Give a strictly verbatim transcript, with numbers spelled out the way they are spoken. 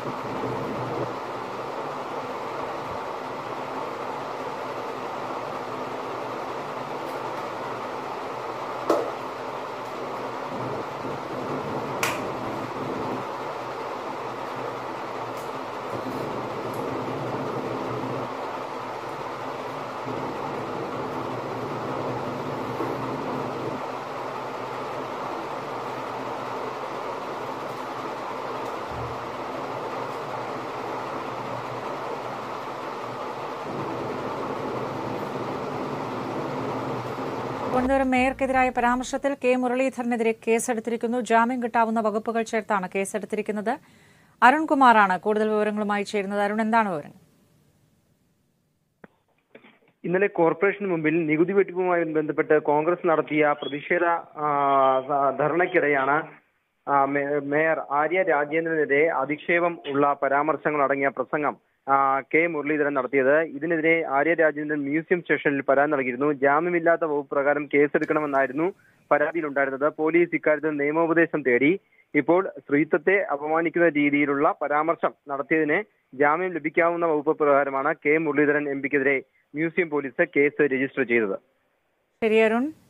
തിരുവനന്തപുരം മേയർക്കെതിരായ പരാമർശത്തിൽ കെ മുരളീധരനെതിരെ കേസെടുത്തിരിക്കുന്നു. ജാമ്യം കിട്ടാവുന്ന വകുപ്പുകൾ ചേർത്താണ് കേസെടുത്തിരിക്കുന്നത്. അരുൺകുമാറാണ് കൂടുതൽ വിവരങ്ങളുമായി ചേരുന്നത്. അരുൺ, എന്താണ് വിവരങ്ങൾ? ഇന്നലെ കോർപ്പറേഷന് മുമ്പിൽ നികുതി വെട്ടിപ്പുമായി ബന്ധപ്പെട്ട് കോൺഗ്രസ് നടത്തിയ പ്രതിഷേധ ധർണയ്ക്കിടെയാണ് മേയർ ആര്യ രാജേന്ദ്രനെതിരെ അധിക്ഷേപം ഉള്ള പരാമർശങ്ങൾ അടങ്ങിയ പ്രസംഗം കെ മുരളീധരൻ നടത്തിയത്. ഇതിനെതിരെ ആര്യ രാജേന്ദ്രൻ മ്യൂസിയം സ്റ്റേഷനിൽ പരാതി നൽകിയിരുന്നു. ജാമ്യമില്ലാത്ത വകുപ്പ് പ്രകാരം കേസെടുക്കണമെന്നായിരുന്നു പരാതിയിലുണ്ടായിരുന്നത്. പോലീസ് ഇക്കാര്യത്തിൽ നിയമോപദേശം തേടി. ഇപ്പോൾ സ്ത്രീത്വത്തെ അപമാനിക്കുന്ന രീതിയിലുള്ള പരാമർശം നടത്തിയതിന് ജാമ്യം ലഭിക്കാവുന്ന വകുപ്പ് പ്രകാരമാണ് കെ മുരളീധരൻ എം പിക്കെതിരെ മ്യൂസിയം പോലീസ് കേസ് രജിസ്റ്റർ ചെയ്തത്. ശരി അരുൺ.